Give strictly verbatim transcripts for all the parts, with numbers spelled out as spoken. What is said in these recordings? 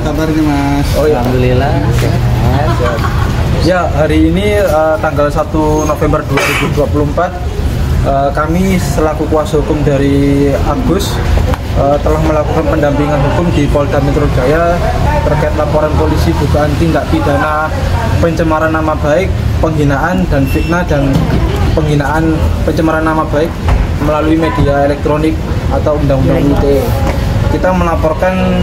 kabarnya Mas? Oh ya, alhamdulillah sehat. Ya, hari ini uh, tanggal satu November dua ribu dua puluh empat uh, kami selaku kuasa hukum dari Agus uh, telah melakukan pendampingan hukum di Polda Metro Jaya terkait laporan polisi dugaan tindak pidana pencemaran nama baik, penghinaan dan fitnah dan penghinaan pencemaran nama baik melalui media elektronik atau undang-undang I T E. Kita melaporkan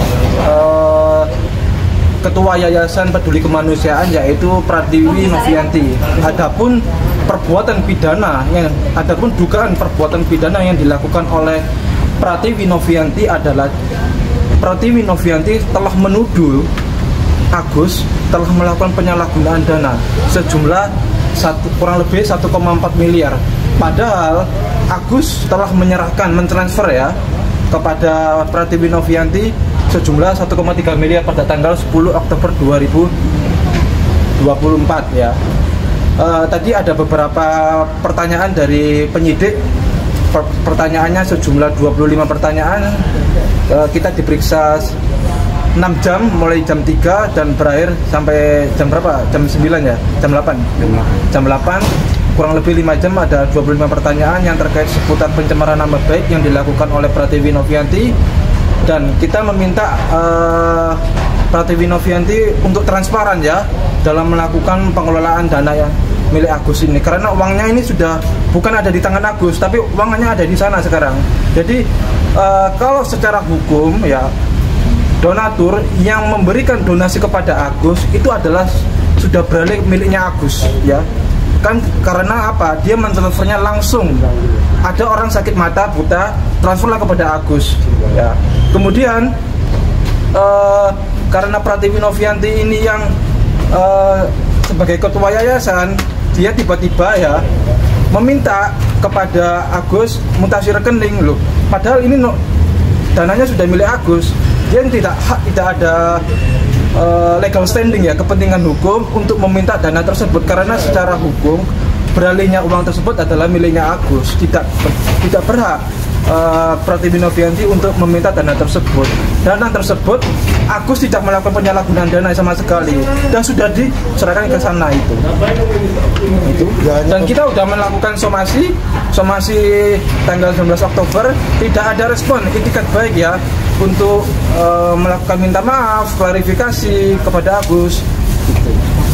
uh, Ketua Yayasan Peduli Kemanusiaan yaitu Pratiwi Novianti. Adapun perbuatan pidana yang adapun dugaan perbuatan pidana yang dilakukan oleh Pratiwi Novianti adalah Pratiwi Novianti telah menuduh Agus telah melakukan penyalahgunaan dana sejumlah satu, kurang lebih satu koma empat miliar. Padahal Agus telah menyerahkan mentransfer ya kepada Pratiwi Novianti sejumlah satu koma tiga miliar pada tanggal sepuluh Oktober dua ribu dua puluh empat ya. Uh, tadi ada beberapa pertanyaan dari penyidik. Per pertanyaannya sejumlah dua puluh lima pertanyaan. Uh, kita diperiksa enam jam mulai jam tiga dan berakhir sampai jam berapa? Jam sembilan ya? Jam delapan. Jam delapan. Kurang lebih lima jam, ada dua puluh lima pertanyaan yang terkait seputar pencemaran nama baik yang dilakukan oleh Pratiwi Novianti. Dan kita meminta uh, Pratiwi Novianti untuk transparan ya dalam melakukan pengelolaan dana yang milik Agus ini, karena uangnya ini sudah bukan ada di tangan Agus tapi uangnya ada di sana sekarang. Jadi uh, kalau secara hukum ya donatur yang memberikan donasi kepada Agus itu adalah sudah beralih miliknya Agus ya. Kan karena apa? Dia mentransfernya langsung. Ada orang sakit mata buta, transferlah kepada Agus ya. Kemudian uh, karena Pratiwi Novianti ini yang uh, sebagai ketua yayasan, dia tiba-tiba ya meminta kepada Agus mutasi rekening loh. Padahal ini no, dananya sudah milik Agus. Dia tidak hak, tidak ada uh, legal standing ya, kepentingan hukum untuk meminta dana tersebut, karena secara hukum beralihnya uang tersebut adalah miliknya Agus. Tidak tidak berhak uh, Pratiwi Novianti untuk meminta dana tersebut. Dana tersebut Agus tidak melakukan penyalahgunaan dana sama sekali dan sudah diserahkan ke sana itu. Itu. Dan kita sudah melakukan somasi, somasi tanggal sembilan belas Oktober, tidak ada respon itikat baik ya untuk uh, melakukan minta maaf, klarifikasi kepada Agus. Gitu.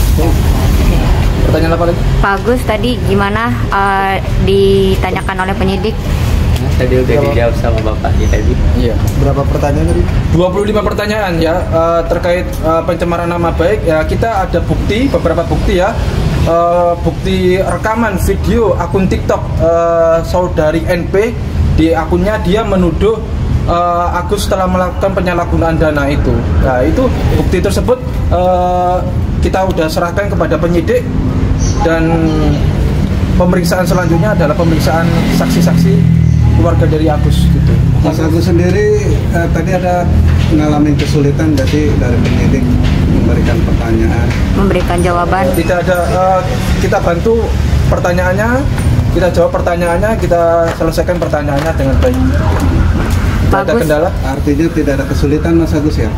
Pertanyaan apa lagi? Pak Agus, tadi gimana uh, ditanyakan oleh penyidik? Nah, tadi udah dijawab sama bapaknya tadi. Iya. Berapa pertanyaan tadi? dua puluh lima pertanyaan ya uh, terkait uh, pencemaran nama baik ya. Kita ada bukti, beberapa bukti ya. Uh, bukti rekaman video akun TikTok uh, saudari N P. Di akunnya dia menuduh uh, Agus telah melakukan penyalahgunaan dana itu. Nah, itu bukti tersebut uh, kita sudah serahkan kepada penyidik, dan pemeriksaan selanjutnya adalah pemeriksaan saksi-saksi keluarga dari Agus gitu. Mas Agus sendiri eh, tadi ada mengalami kesulitan jadi dari penyidik memberikan pertanyaan, Memberikan jawaban. Tidak ada, uh, kita bantu pertanyaannya, kita jawab pertanyaannya, kita selesaikan pertanyaannya dengan baik. Tidak ada Bagus. kendala. artinya tidak ada kesulitan Mas Agus ya?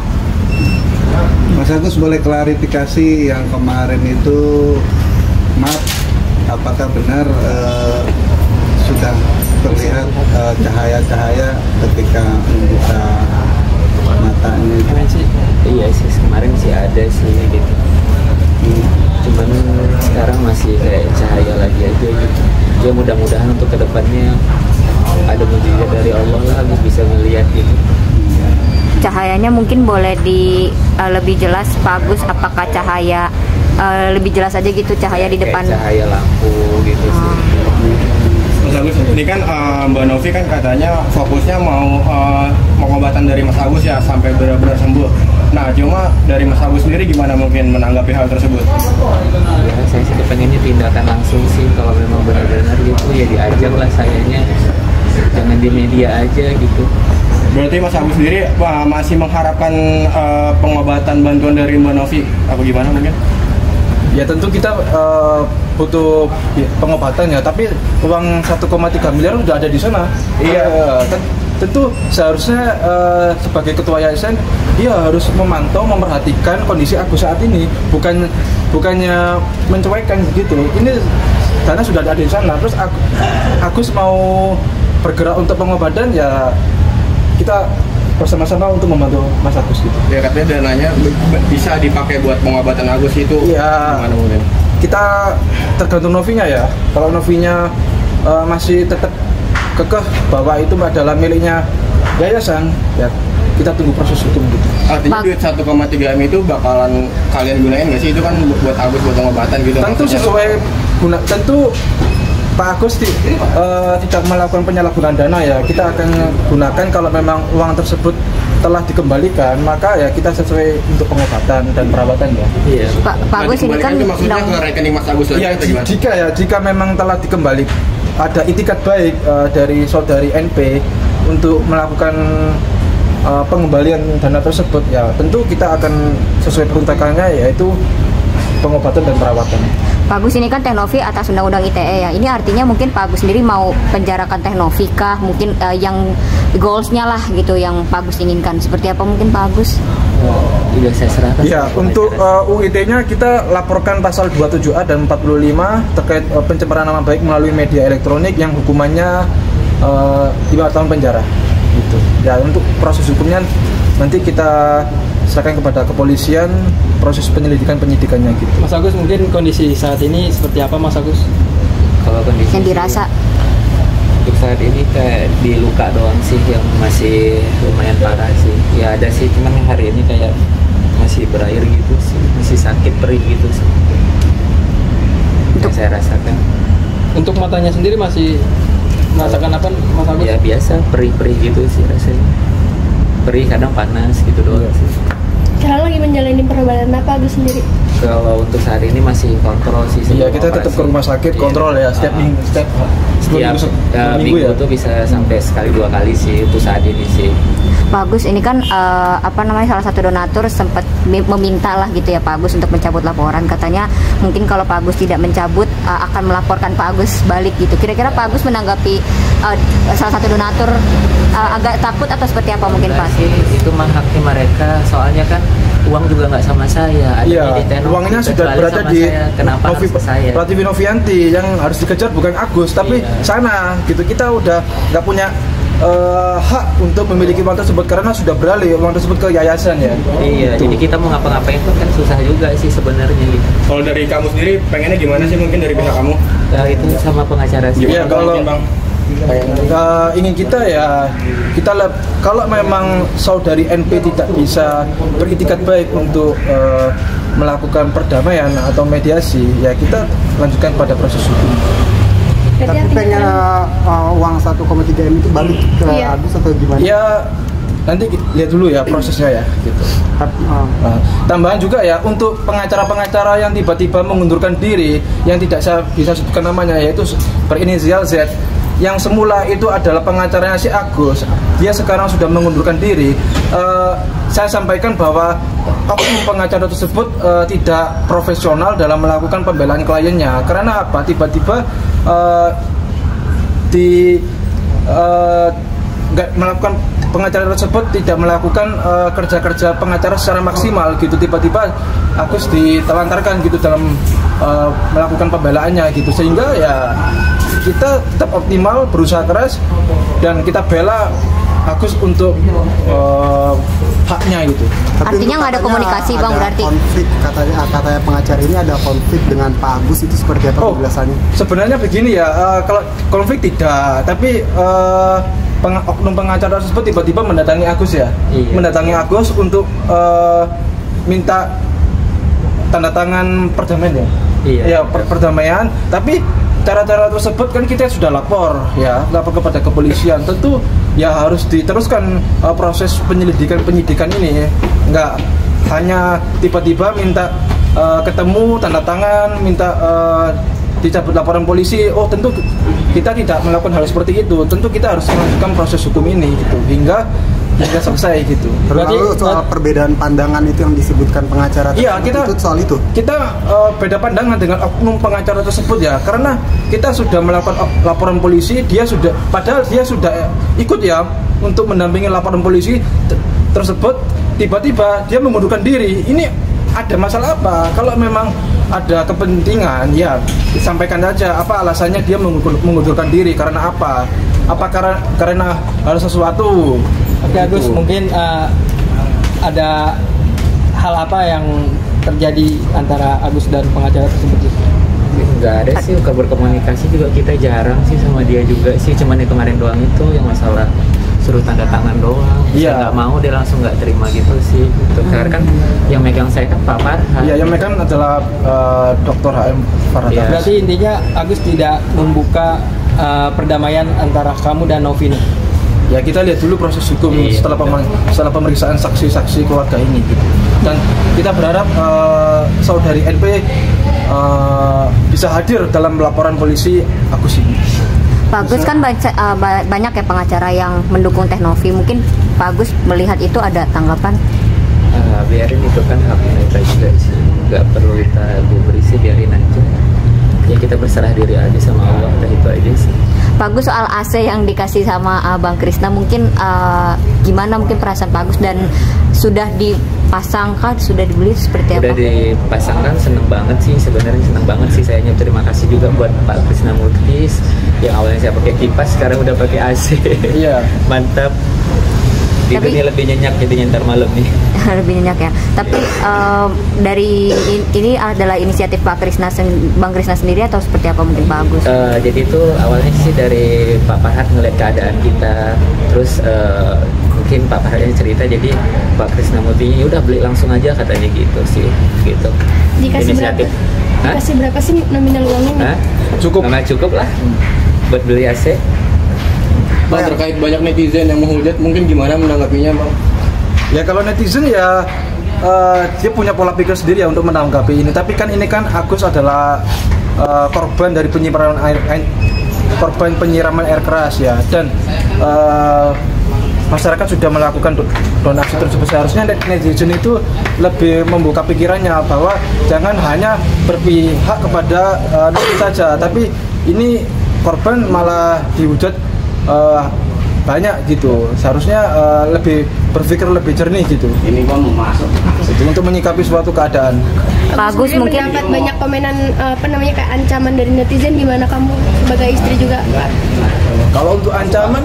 Mas Agus boleh klarifikasi yang kemarin itu, maaf, apakah benar eh, sudah terlihat eh, cahaya-cahaya ketika membuka matanya itu? Kemarin sih, iya sih kemarin sih ada sih gitu. Hmm. Cuman sekarang masih kayak cahaya lagi aja gitu. Ya mudah-mudahan untuk kedepannya ada mujizat dari Allah lah, Agus bisa melihat gitu. Cahayanya mungkin boleh di uh, lebih jelas Pak Agus, apakah cahaya uh, lebih jelas aja gitu cahaya di depan? Kayak cahaya lampu gitu sih. Mas Agus, ini kan uh, Mbak Novi kan katanya fokusnya mau uh, pengobatan dari Mas Agus ya sampai benar-benar sembuh. Nah, cuma dari Mas Agus sendiri gimana mungkin menanggapi hal tersebut? Ya, saya sih pengennya tindakan langsung sih, kalau memang benar-benar gitu ya diajak lah sayanya, jangan di media aja gitu. Berarti Mas Agus sendiri wah, masih mengharapkan uh, pengobatan bantuan dari Mbak Novi apa gimana mungkin? Ya tentu kita uh, butuh pengobatan ya, tapi uang satu koma tiga miliar udah ada di sana. Iya, kan tentu seharusnya uh, sebagai ketua yayasan dia harus memantau, memperhatikan kondisi Agus saat ini, bukan bukannya mencuekkan begitu. Ini dana sudah ada di sana, terus Agus mau bergerak untuk pengobatan, ya kita bersama-sama untuk membantu Mas Agus gitu. Ya katanya dananya bisa dipakai buat pengobatan Agus itu. Iya. Gimana mungkin? Kita tergantung Novinya ya. Kalau Novinya uh, masih tetap kekeh bahwa itu adalah miliknya yayasan, ya kita tunggu proses hukum gitu. Artinya duit satu koma tiga M itu bakalan kalian gunain nggak sih? Itu kan buat Agus buat pengobatan gitu. Tentu maksudnya sesuai guna, tentu Pak Agus ti, uh, tidak melakukan penyalahgunaan dana ya. Kita akan gunakan kalau memang uang tersebut telah dikembalikan, maka ya kita sesuai untuk pengobatan dan perawatan ya. Iya. Pak, Pak Agus ini kan itu maksudnya ke rekening Mas Agus lagi ya, atau gimana? Jika ya, jika memang telah dikembali, ada itikat baik uh, dari saudari N P untuk melakukan uh, pengembalian dana tersebut, ya tentu kita akan sesuai peruntukannya, yaitu pengobatan dan perawatan. Pak Agus ini kan Teh Novi atas Undang-Undang I T E ya. Ini artinya mungkin Pak Agus sendiri mau penjarakan Teh Novi kah? Mungkin uh, yang goalsnya lah gitu yang Pak Agus inginkan. Seperti apa mungkin Pak Agus? Juga saya serahkan. Ya, untuk uh, U I T-nya kita laporkan pasal dua puluh tujuh A dan empat puluh lima terkait uh, pencemaran nama baik melalui media elektronik yang hukumannya uh, lima tahun penjara. Gitu. Ya, untuk proses hukumnya nanti kita serahkan kepada kepolisian, proses penyelidikan penyidikannya gitu. Mas Agus, mungkin kondisi saat ini seperti apa Mas Agus? Kalau kondisi Yang dirasa untuk saat ini kayak di luka doang sih yang masih lumayan parah sih. Ya ada sih, cuman hari ini kayak masih berair gitu sih, masih sakit perih gitu sih. Yang saya rasakan. Untuk matanya sendiri masih merasakan apa Mas Agus? Ya biasa perih-perih gitu sih rasanya. Perih kadang panas gitu doang sih. Sekarang lagi menjalani perawatan apa Agus sendiri? Kalau untuk saat ini masih kontrol sih. Iya, kita tetap ke rumah sakit, kontrol ya setiap minggu, setiap setiap minggu, uh, minggu, minggu ya. tuh bisa sampai sekali dua kali sih itu saat ini sih. Pak Agus ini kan uh, apa namanya salah satu donatur sempat meminta lah gitu ya Pak Agus untuk mencabut laporan. Katanya mungkin kalau Pak Agus tidak mencabut uh, akan melaporkan Pak Agus balik gitu. Kira-kira Pak Agus menanggapi uh, salah satu donatur uh, agak takut atau seperti apa mungkin Pak? Sih, itu mah haknya mereka, soalnya kan uang juga nggak sama saya. Ada Iya, di Teh Novi, uangnya sudah kecuali berada sama di saya. Kenapa Novi, harus ke saya? Prativi Novianti yang harus dikejar bukan Agus, tapi Iya. sana gitu. Kita udah nggak punya uh, hak untuk memiliki uang tersebut karena sudah beralih uang tersebut ke yayasan ya. Iya, Gitu. jadi kita mau ngapa-ngapain tuh kan susah juga sih sebenarnya gitu. Kalau dari kamu sendiri pengennya gimana sih mungkin dari pihak kamu? Nah, itu sama pengacara sih. Iya, Gimana kalau- mungkin, Bang? Uh, ingin kita ya kita lep, kalau memang saudari N P tidak bisa beritikat baik untuk uh, melakukan perdamaian atau mediasi, ya kita lanjutkan pada proses hukum. Berarti Tapi artinya pengen kan- uh, uang satu koma tiga M itu balik ke Iya. Agus atau gimana? Ya nanti lihat dulu ya prosesnya ya gitu. Tapi, uh, Nah, tambahan juga ya untuk pengacara-pengacara yang tiba-tiba mengundurkan diri yang tidak saya bisa sebutkan namanya, yaitu berinisial Z, yang semula itu adalah pengacaranya si Agus, dia sekarang sudah mengundurkan diri. Uh, saya sampaikan bahwa oknum pengacara tersebut uh, tidak profesional dalam melakukan pembelaan kliennya. Karena apa? Tiba-tiba uh, di uh, nggak melakukan pengacara tersebut tidak melakukan uh, kerja-kerja pengacara secara maksimal gitu. Tiba-tiba Agus ditelantarkan gitu dalam uh, melakukan pembelaannya gitu, sehingga ya kita tetap optimal, berusaha keras, dan kita bela Agus untuk uh, haknya gitu. tapi Artinya untuk nggak ada katanya komunikasi, Bang, ada berarti? konflik, katanya katanya pengacara ini ada konflik dengan Pak Agus, itu seperti apa Oh, penjelasannya? sebenarnya begini ya, uh, kalau konflik tidak, tapi uh, peng- oknum pengacara tersebut tiba-tiba mendatangi Agus ya, Iya. mendatangi Agus untuk uh, minta tanda tangan perdamaian ya, Iya. ya per- perdamaian. Tapi cara-cara tersebut kan kita sudah lapor ya, lapor kepada kepolisian. Tentu ya harus diteruskan uh, proses penyelidikan penyidikan ini, nggak hanya tiba-tiba minta uh, ketemu tanda tangan, minta uh, dicabut laporan polisi. Oh, tentu kita tidak melakukan hal seperti itu. Tentu kita harus melanjutkan proses hukum ini gitu, hingga hingga selesai gitu. Lalu soal perbedaan pandangan itu yang disebutkan pengacara Iya, kita itu soal itu. Kita uh, beda pandangan dengan oknum pengacara tersebut ya, karena kita sudah melakukan laporan polisi, dia sudah padahal dia sudah ikut ya untuk mendampingi laporan polisi t- tersebut, tiba-tiba dia mengundurkan diri. Ini ada masalah apa? Kalau memang ada kepentingan ya disampaikan saja apa alasannya dia mengundur, mengundurkan diri, karena apa? Apa karena karena hal sesuatu? Oke Agus, mungkin uh, ada hal apa yang terjadi antara Agus dan pengacara tersebut? Nggak ada sih, kabar komunikasi juga kita jarang sih sama dia juga sih, cuman yang kemarin doang itu yang masalah suruh tanda tangan doang. Iya. Nggak mau, dia langsung nggak terima gitu sih. Gitu. Karena kan yang megang saya kan Pak Farhan. Iya, yang megang adalah uh, Doktor H M Farhan. Ya. Berarti intinya Agus tidak membuka uh, perdamaian antara kamu dan Novi nih. Ya kita lihat dulu proses hukum iya, setelah pemang- setelah pemeriksaan saksi-saksi keluarga ini gitu. Dan kita berharap uh, saudari N P uh, bisa hadir dalam laporan polisi Agus ini. Pak Agus kan baca, uh, banyak ya pengacara yang mendukung Teh Novi. Mungkin Pak Agus melihat itu ada tanggapan? Uh, biarin itu kan hak mereka juga sih, nggak perlu kita beri sih, biarin aja. Ya kita berserah diri aja sama Allah, dan itu aja sih. Pak Agus soal A C yang dikasih sama uh, Bang Krisna, mungkin uh, gimana mungkin perasaan Pak Agus, dan sudah dipasangkan, sudah dibeli seperti apa? Sudah dipasangkan, seneng banget sih sebenarnya, seneng banget sih sayanya. Terima kasih juga buat Pak Krisna Murtis yang awalnya saya pakai kipas, sekarang udah pakai A C. Iya. Mantap. Tapi, ini lebih nyenyak jadi ntar malam nih. Lebih nyenyak ya. Tapi um, dari in, ini adalah inisiatif Pak Krisna, Bang Krisna sendiri atau seperti apa mungkin Pak Agus? Uh, jadi itu awalnya sih dari Pak Farhan ngeliat keadaan kita, terus uh, mungkin Pak Farhan cerita, jadi Pak Krisna Murti udah beli langsung aja katanya gitu sih, gitu. Dikasih inisiatif. Berapa? Dikasih berapa sih nominal uangnya? Hah? Cukup. Nggak cukup lah buat beli A C. Bang, terkait banyak netizen yang menghujat, mungkin gimana menanggapinya, Bang? Ya kalau netizen ya uh, dia punya pola pikir sendiri ya untuk menanggapi ini. Tapi kan ini kan Agus adalah uh, korban dari penyiraman air, air korban penyiraman air keras ya, dan uh, masyarakat sudah melakukan donasi tersebut. Seharusnya netizen itu lebih membuka pikirannya bahwa jangan hanya berpihak kepada uh, Novi saja, tapi ini korban malah dihujat uh, banyak gitu. Seharusnya uh, lebih berpikir lebih jernih gitu. Ini gua mau masuk. Gitu, untuk menyikapi suatu keadaan. Bagus, mungkin mendapat banyak komenan uh, apa namanya kayak ancaman dari netizen, gimana kamu sebagai istri juga? Kalau untuk ancaman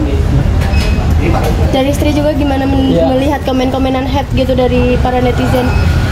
dari istri juga gimana men- ya. melihat komen-komenan hate gitu dari para netizen?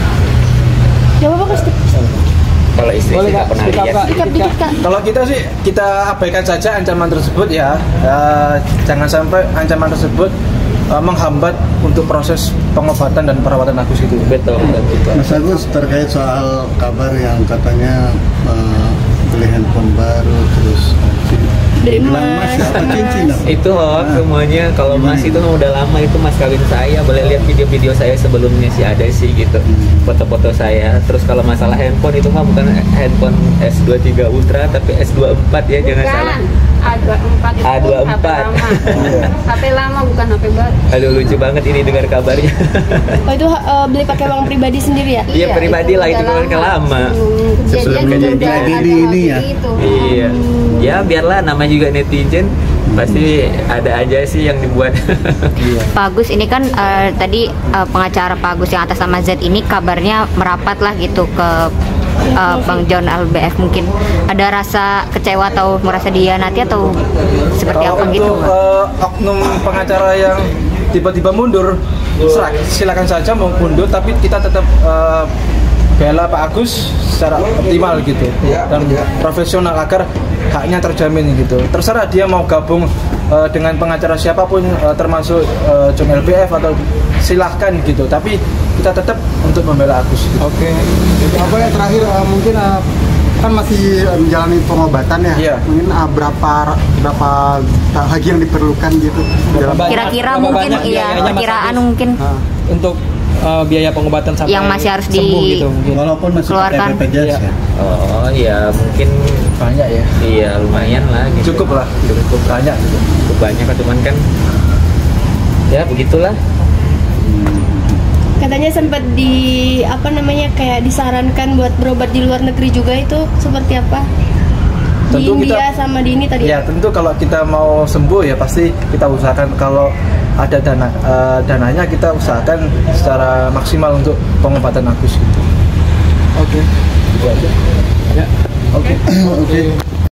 Jawab apa Kak? Kalau istri sih nggak pernah lihat. Kalau kita sih kita abaikan saja ancaman tersebut ya. Uh, jangan sampai ancaman tersebut uh, menghambat untuk proses pengobatan dan perawatan Agus itu. Betul. betul. Mas Agus, terkait soal kabar yang katanya uh, beli handphone baru terus dari Mas, itu hoax semuanya. Kalau Mas itu udah lama, itu Mas kawin saya. Boleh lihat video-video saya sebelumnya sih, ada sih gitu, foto-foto saya. Terus kalau masalah handphone itu mah bukan handphone S dua puluh tiga Ultra tapi S dua puluh empat ya, bukan, jangan salah. A dua puluh empat itu A dua puluh empat. H P lama bukan H P baru. Aduh, lucu banget ini dengar kabarnya. Oh itu uh, beli pakai uang pribadi sendiri ya? Iya, pribadi lah, itu kan lama. Sebelum kejadian ini ya. Iya. Ya biarlah, namanya juga netizen, pasti ada aja sih yang dibuat. Pak Agus, ini kan uh, tadi uh, pengacara Pak Agus yang atas nama Z ini kabarnya merapat lah gitu ke uh, Bang John L B F. Mungkin ada rasa kecewa atau merasa dihianati atau seperti Kalau apa gitu? Untuk uh, oknum pengacara yang tiba-tiba mundur, silakan saja mau mundur, tapi kita tetap uh, bela Pak Agus secara optimal gitu dan profesional agar haknya terjamin gitu. Terserah dia mau gabung uh, dengan pengacara siapapun, uh, termasuk uh, John L B F atau silahkan gitu. Tapi kita tetap untuk membela Agus. Gitu. Oke. Okay. Apa yang terakhir uh, mungkin uh, kan masih uh, menjalani pengobatan ya. Yeah. Mungkin uh, berapa berapa lagi yang diperlukan gitu. Kira-kira mungkin iya, perkiraan mungkin uh, untuk Uh, biaya pengobatan sampai yang masih harus sembuh di, gitu mungkin. Walaupun masih pakai B P J S ya. Oh ya, mungkin banyak ya. Iya, lumayan lah gitu. Cukup lah, cukup banyak gitu. Cukup banyak, cuman kan Ya begitulah. Katanya sempat di apa namanya kayak disarankan buat berobat di luar negeri juga, itu seperti apa? Di Tentu India kita, sama di ini tadi. Ya tentu kalau kita mau sembuh ya pasti kita usahakan, kalau ada dana uh, dananya kita usahakan secara maksimal untuk pengobatan Agus. Oke, okay. Itu aja. Ya. Oke. Okay. Oke. Okay.